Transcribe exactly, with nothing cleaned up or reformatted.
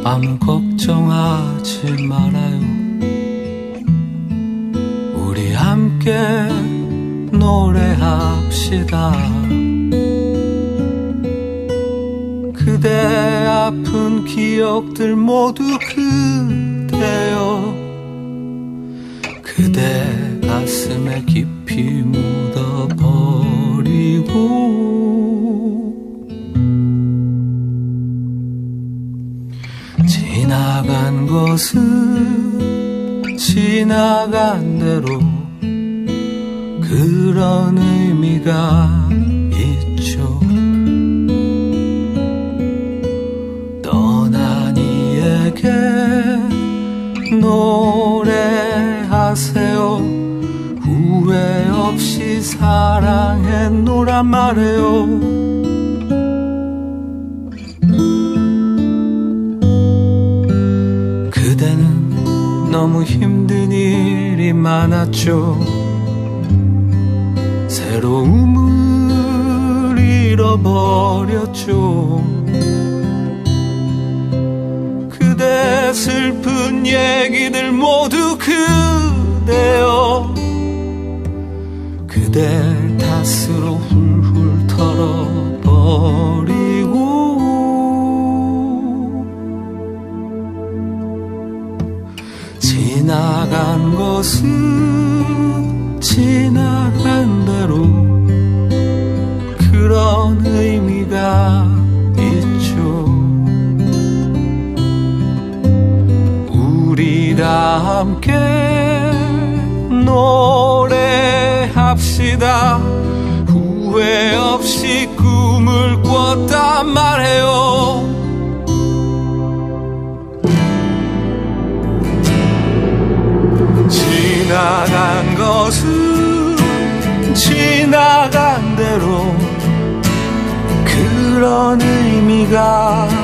아무 걱정하지 말아요. 우리 함께 노래합시다. 그대 아픈 기억들 모두 그대여 그대 가슴에 깊이 묻어버리고 지나간 것은 지나간 대로 그런 의미가 있죠. 떠난 이에게 노래하세요. 후회 없이 사랑했노란 말해요. 그대는 너무 힘든 일이 많았죠. 새로움을 잃어버렸죠. 그대 슬픈 얘기들 모두 그대여 그댈 탓으로 훌훌 털어버리고 지나간 것은 지나간 대로 그런 의미가 있죠. 우리 다 함께 노래합시다. 후회 없이 꿈을 꿨단 말해요. 지나간 것은 지나간 대로 그런 의미가